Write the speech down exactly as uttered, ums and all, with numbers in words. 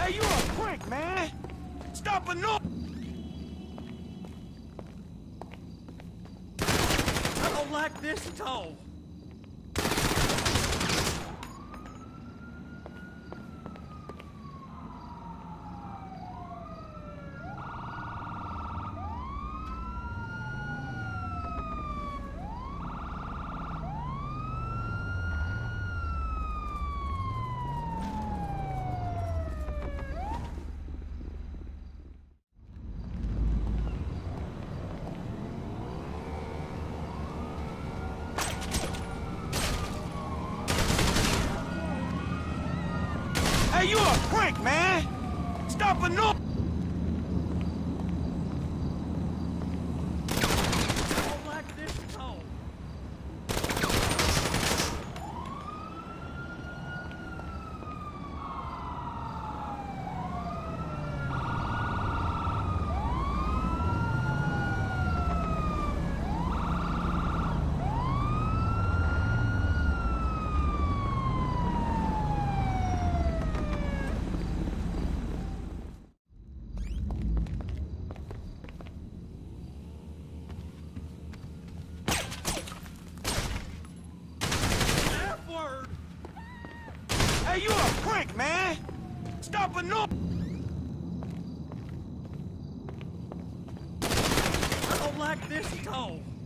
Hey, you a prick, man! Stop a no- I don't like this at all. Hey, you a prick, man! Stop a no- I don't like this at all. Hey, you a prick, man! Stop a no- I don't like this at all.